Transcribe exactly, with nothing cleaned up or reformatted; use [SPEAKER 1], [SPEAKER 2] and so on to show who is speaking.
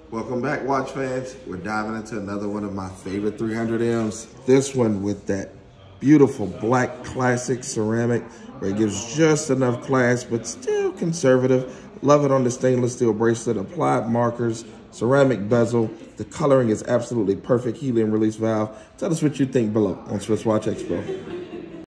[SPEAKER 1] Welcome back, watch fans. We're diving into another one of my favorite three hundred M's. This one with that beautiful black classic ceramic where it gives just enough clasp, but still conservative. Love it on the stainless steel bracelet, applied markers, ceramic bezel. The coloring is absolutely perfect. Helium release valve. Tell us what you think below on Swiss Watch Expo.